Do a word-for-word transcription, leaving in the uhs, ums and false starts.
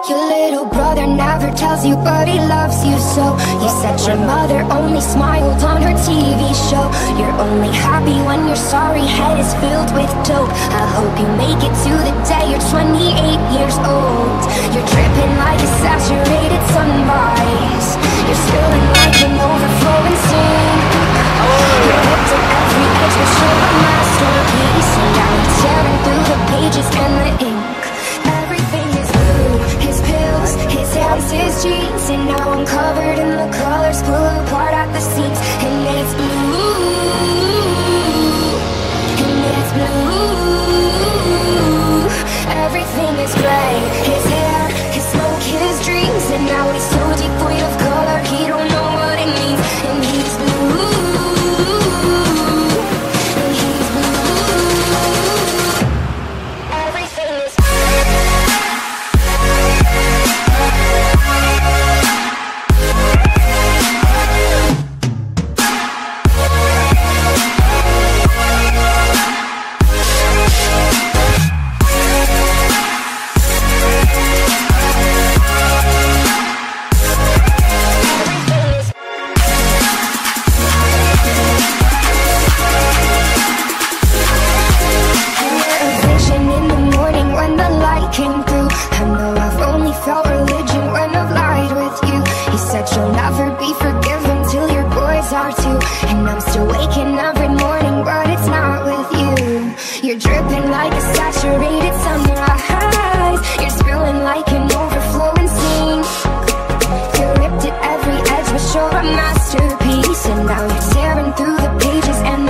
Your little brother never tells you, but he loves you so. You said your mother only smiled on her T V show. You're only happy when your sorry head is filled with dope. I hope you make it to the day you're twenty-eight years old. You're dripping like a saturated sunrise. You're spilling like an overflowing sink. You're ripped at every edge, but you're a masterpiece. And now you're tearing through the pages and the ink. Everything is blue, his pills, his hands, his jeans. And now I'm covered in the colors, pull apart at the seams. And it's blue, and it's blue. Everything is gray, his hair, his smoke, his dreams. And now he's so devoid of color, he don't know what it means. And he's blue, and he's blue. Everything is came through. I know I've only felt religion when I've lied with you. You said you'll never be forgiven till your boys are too. And I'm still waking every morning, but it's not with you. You're dripping like a saturated sunrise. You're spilling like an overflowing scene. You're ripped at every edge, but you're a masterpiece. And now you're tearing through the pages and